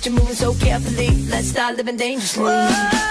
you're moving so carefully. Let's start living dangerously.